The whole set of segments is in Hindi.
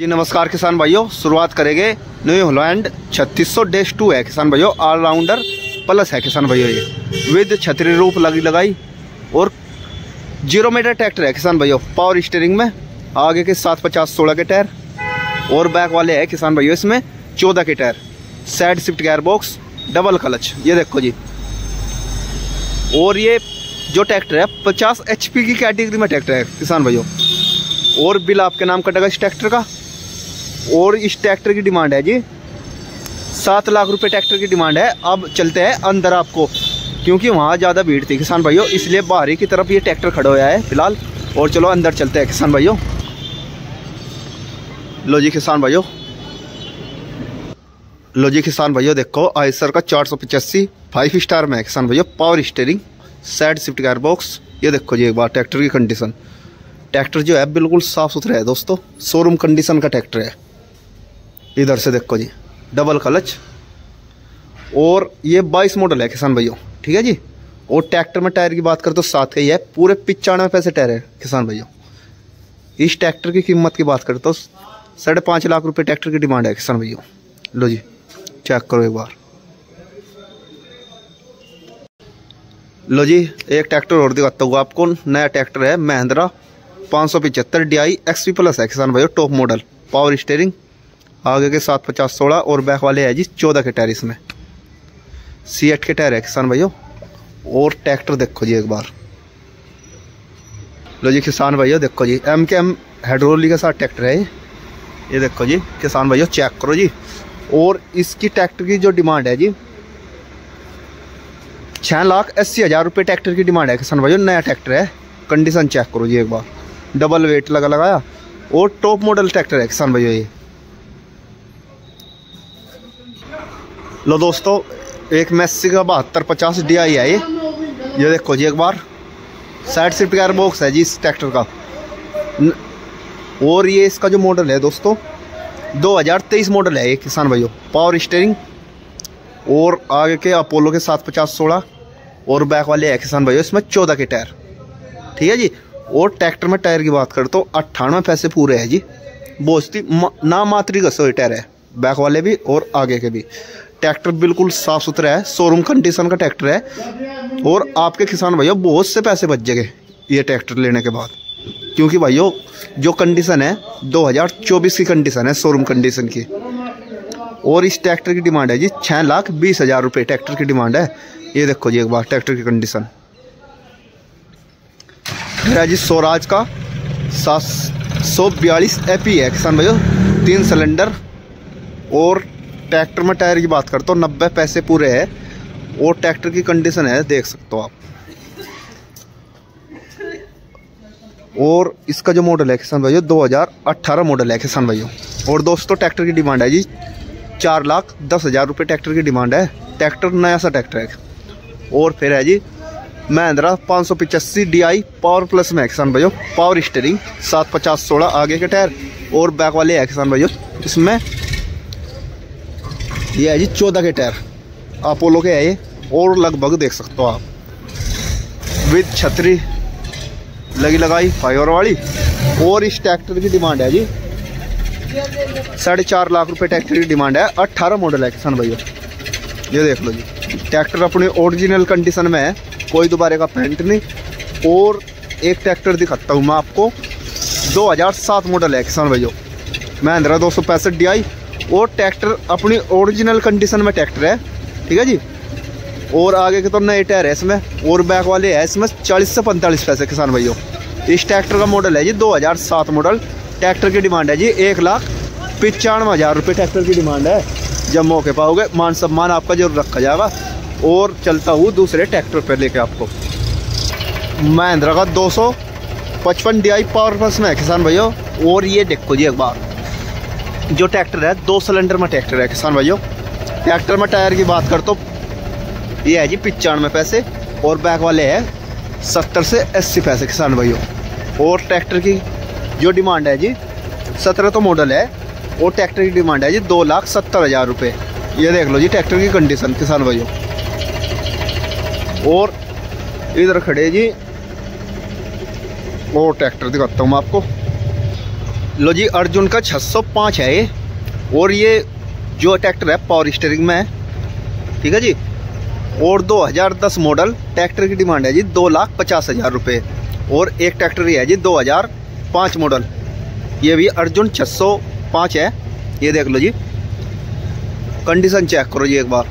जी नमस्कार किसान भाइयों, शुरुआत करेंगे न्यू हॉलैंड 3600-2 है किसान भाइयों। ऑलराउंडर प्लस है किसान भाइयों, ये विद छतरी रूप लगाई और 0 मीटर ट्रैक्टर है किसान भाइयों। पावर स्टीयरिंग में आगे के 750-16 के टायर और बैक वाले है किसान भाइयों इसमें 14 के tyre. Side shift gear box, double clutch, ये देखो जी। और ये जो ट्रैक्टर है 50 HP की कैटेगरी में ट्रैक्टर है किसान भाइयों। और बिल आपके नाम कटेगा इस ट्रैक्टर का। और इस ट्रैक्टर की डिमांड है जी 7 लाख रुपए ट्रैक्टर की डिमांड है। अब चलते हैं अंदर आपको, क्योंकि वहाँ ज़्यादा भीड़ थी किसान भाइयों, इसलिए बाहरी की तरफ ये ट्रैक्टर खड़ा हुआ है फिलहाल। और चलो अंदर चलते हैं किसान भाइयों। लो जी किसान भाइयों, देखो आइसर का 485 5 स्टार में है किसान भाइयों। Power steering, side shift gear box, ये देखो जी एक बार ट्रैक्टर की कंडीशन। ट्रैक्टर जो है बिल्कुल साफ़ सुथरा है दोस्तों, शोरूम कंडीशन का ट्रैक्टर है। इधर से देखो जी, डबल क्लच। और ये 22 मॉडल है किसान भाइयों, ठीक है जी। और ट्रैक्टर में टायर की बात करें तो 7 का ही है, पूरे 95 पैसे टायर है किसान भाइयों। इस ट्रैक्टर की कीमत की बात करें तो 5.5 लाख रुपए ट्रैक्टर की डिमांड है किसान भाइयों। लो जी चेक करो एक बार। लो जी एक ट्रैक्टर और दिखाता हूँ आपको। नया ट्रैक्टर है महिंद्रा 575 DI XP प्लस है किसान भाइयों, टॉप मॉडल। पावर स्टीयरिंग, आगे के 750-16 और बैक वाले है जी 14 के टायर इसमें। C8 के टायर है किसान भाइयों। और ट्रैक्टर देखो जी एक बार। लो जी किसान भाइयों देखो जी, MKM हाइड्रोलिक के साथ ट्रैक्टर है ये देखो जी किसान भाइयों, चेक करो जी। और इसकी ट्रैक्टर की जो डिमांड है जी 6,80,000 रुपये ट्रैक्टर की डिमांड है किसान भाइयों। नया ट्रैक्टर है, कंडीशन चेक करो जी एक बार। डबल वेट लगाया और टॉप मॉडल ट्रैक्टर है किसान भाइयों ये। लो दोस्तों एक मैसी का 7250 DI है ये देखो जी एक बार। साइड शिफ्ट गियर बॉक्स है जी इस ट्रैक्टर का। और ये इसका जो मॉडल है दोस्तों 2023 मॉडल है ये किसान भाइयों। पावर स्टीयरिंग और आगे के अपोलो के 750-16 और बैक वाले है किसान भाइयों इसमें 14 के टायर, ठीक है जी। और ट्रैक्टर में टायर की बात करें तो 98 पैसे पूरे हैं जी। बोझती ना मात्री घसों टायर है, बैक वाले भी और आगे के भी। ट्रैक्टर बिल्कुल साफ़ सुथरा है, शोरूम कंडीशन का ट्रैक्टर है। और आपके किसान भाइयों बहुत से पैसे बच जाएंगे ये ट्रैक्टर लेने के बाद, क्योंकि भाइयों जो कंडीशन है 2024 की कंडीशन है, शोरूम कंडीशन की। और इस ट्रैक्टर की डिमांड है जी 6,20,000 रुपये ट्रैक्टर की डिमांड है। ये देखो जी एक बार ट्रैक्टर की कंडीशन है जी। स्वराज का 742 AP है किसान भाइयों, 3 सिलेंडर। और ट्रैक्टर में टायर की बात करते तो 90 पैसे पूरे है। और ट्रैक्टर की कंडीशन है देख सकते हो आप। और इसका जो मॉडल है किसान भाइयों 2018 मॉडल है किसान भाइयों। और दोस्तों ट्रैक्टर की डिमांड है जी 4,10,000 रुपये ट्रैक्टर की डिमांड है। ट्रैक्टर नया सा ट्रैक्टर है। और फिर है जी महिंद्रा 585 DI पावर प्लस में है किसान भाइयों। पावर स्टीयरिंग, 750-16 आगे के टायर और बैक वाले है किसान भाइयों इसमें। ये है जी 14 के टायर, अपोलो के है ये। और लगभग देख सकते हो आप विद छतरी लगाई फाइबर वाली। और इस ट्रैक्टर की डिमांड है जी 4.5 लाख रुपए ट्रैक्टर की डिमांड है। 18 मॉडल है किसान भाइयों, ये देख लो जी। ट्रैक्टर अपने ओरिजिनल कंडीशन में है, कोई दोबारा का पेंट नहीं। और एक ट्रैक्टर दिखाता हूँ मैं आपको, 2007 मॉडल है किसान भाइयों, महिंद्रा 265 DI। और ट्रैक्टर अपनी ओरिजिनल कंडीशन में ट्रैक्टर है, ठीक है जी। और आगे के तो नए टायर है इसमें और बैक वाले है इसमें 40 से 45 पैसे किसान भाइयों। इस ट्रैक्टर का मॉडल है जी 2007 मॉडल। ट्रैक्टर की डिमांड है जी 1,95,000 रुपये ट्रैक्टर की डिमांड है। जब मौके पाओगे मान सम्मान आपका जरूर रखा जाएगा। और चलता हूँ दूसरे ट्रैक्टर पर लेके आपको। महिंद्रा का 255 DI पावर प्लस में है किसान भाइयों। और ये देखो जी एक बार जो ट्रैक्टर है 2 सिलेंडर में ट्रैक्टर है किसान भाइयों। ट्रैक्टर में टायर की बात कर तो ये है जी 95 पैसे और बैक वाले है 70 से 80 पैसे किसान भाइयों। और ट्रैक्टर की जो डिमांड है जी 17 तो मॉडल है। और ट्रैक्टर की डिमांड है जी 2,70,000 रुपये। ये देख लो जी ट्रैक्टर की कंडीशन किसान भाइयों। और इधर खड़े जी और ट्रैक्टर दिखाता हूँ मैं आपको। लो जी, अर्जुन का 605 है ये। और ये जो ट्रैक्टर है पावर स्टीयरिंग में है, ठीक है जी। और 2010 मॉडल ट्रैक्टर की डिमांड है जी 2,50,000 रुपये। और एक ट्रैक्टर ही है जी 2005 मॉडल, ये भी अर्जुन 605 है। ये देख लो जी, कंडीशन चेक करो जी एक बार।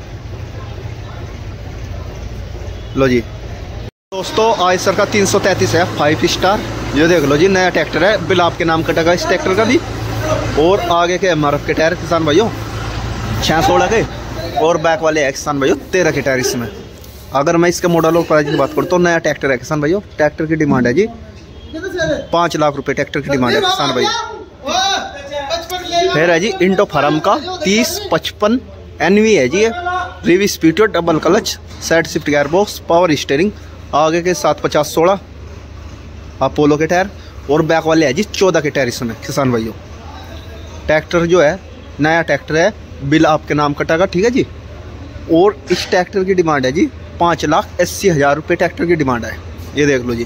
लो जी दोस्तों, आयसर का 333 है 5 स्टार। ये देख लो जी, नया ट्रैक्टर है, बिल आपके नाम कटेगा इस ट्रैक्टर का भी। और आगे के MRF के टायर किसान भाइयों 616 के, और बैक वाले है किसान भाइयों 13 के टायर इसमें। अगर मैं इसके मॉडल और प्राइस की बात करूँ तो नया ट्रैक्टर है किसान भाइयों। ट्रैक्टर की डिमांड है जी 5 लाख रुपए ट्रैक्टर की डिमांड है किसान भाइयों। फिर है जी इंडो फार्म का 3055 NV है जी। ये रिवी speed, double clutch, side shift gear box, power steering, आगे के 750/16 अपोलो के टायर, और बैक वाले है जी 14 के टायर इसमें किसान भाइयों। ट्रैक्टर जो है नया ट्रैक्टर है, बिल आपके नाम कटेगा, ठीक है जी। और इस ट्रैक्टर की डिमांड है जी 5,80,000 रुपये ट्रैक्टर की डिमांड है। ये देख लो जी।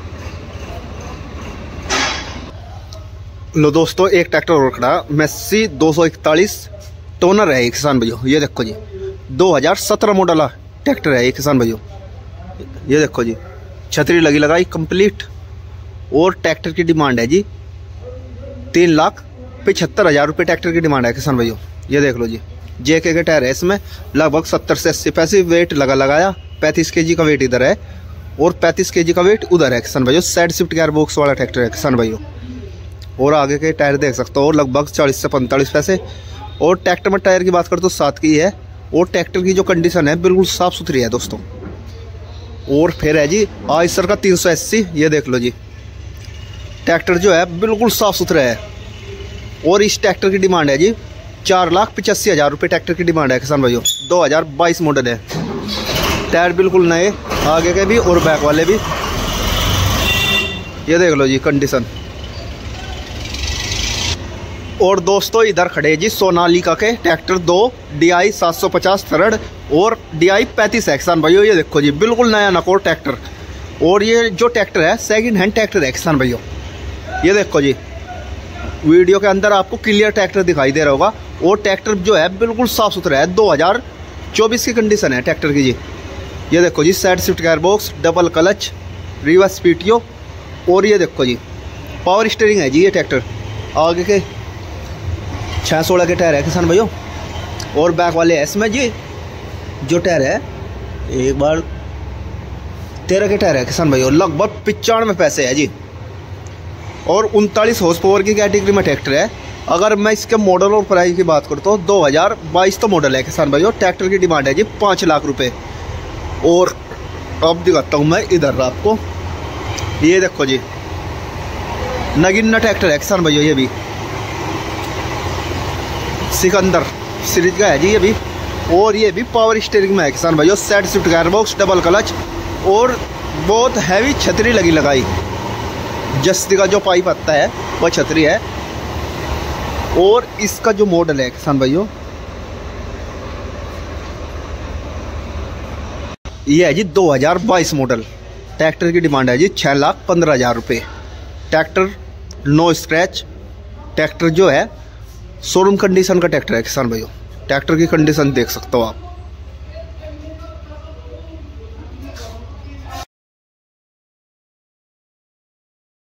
लो दोस्तों, एक ट्रैक्टर और खड़ा, मेस्सी 241 टोनर है किसान भाइयों। ये देखो जी, 2017 मॉडल ट्रैक्टर है ये किसान भाइयों। ये देखो जी, छतरी लगी लगाई कंप्लीट। और ट्रैक्टर की डिमांड है जी 3,75,000 रुपये ट्रैक्टर की डिमांड है किसान भाइयों। ये देख लो जी, JK के टायर है इसमें, लगभग 70 से 80 पैसे वेट लगाया। 35 kg का वेट इधर है और 35 kg का वेट उधर है किसान भाइयों। साइड शिफ्ट गियर बॉक्स वाला ट्रैक्टर है किसान भाइयों। और आगे के टायर देख सकते हो, और लगभग 40 से 45 पैसे। और ट्रैक्टर में टायर की बात करें तो 7 की है। और ट्रैक्टर की जो कंडीशन है बिल्कुल साफ़ सुथरी है दोस्तों। और फिर है जी आयसर का 380। ये देख लो जी, ट्रैक्टर जो है बिल्कुल साफ़ सुथरा है। और इस ट्रैक्टर की डिमांड है जी 4,85,000 रुपये ट्रैक्टर की डिमांड है किसान भाइयों। 2022 मॉडल है। टायर बिल्कुल नए, आगे के भी और बैक वाले भी। ये देख लो जी कंडीशन। और दोस्तों इधर खड़े जी सोनालिका के ट्रैक्टर 2 DI 750 थर्ड और DI 35 है किसान भाइयों। ये देखो जी, बिल्कुल नया नकोर ट्रैक्टर। और ये जो ट्रैक्टर है सेकंड हैंड ट्रैक्टर है किसान भाइयों। ये देखो जी, वीडियो के अंदर आपको क्लियर ट्रैक्टर दिखाई दे रहा होगा। और ट्रैक्टर जो है बिल्कुल साफ़ सुथरा है, 2024 की कंडीशन है ट्रैक्टर की जी। ये देखो जी, side shift gear box, double clutch, reverse PTO। और ये देखो जी, पावर स्टीयरिंग है जी ये ट्रैक्टर। आगे के 616 के टायर है किसान भाइयों। और बैक वाले है इसमें जी जो टायर है एक बार 13 के टायर है किसान भाइयों। लगभग 95 पैसे है जी। और 39 हॉर्स पावर की कैटेगरी में ट्रैक्टर है। अगर मैं इसके मॉडल और प्राइस की बात करता हूँ 2022 तो मॉडल है किसान भाइयों। ट्रैक्टर की डिमांड है जी 5 लाख रुपए। और अब दिखाता हूँ मैं इधर आपको। ये देखो जी, नगीना ट्रैक्टर है किसान भाइयों। ये भी सिकंदर सीरीज का है जी ये भी। और ये भी पावर स्टीयरिंग में है किसान भाइयों। Side shift gear box, double clutch, और बहुत हैवी छतरी लगाई। जस्ती का जो पाइप आता है वह छतरी है। और इसका जो मॉडल है किसान भाइयों ये है जी 2022 मॉडल। ट्रैक्टर की डिमांड है जी 6,15,000 रुपये। Tractor no scratch. ट्रैक्टर जो है शोरूम कंडीशन का ट्रैक्टर है किसान भाइयों। ट्रैक्टर की कंडीशन देख सकते हो आप।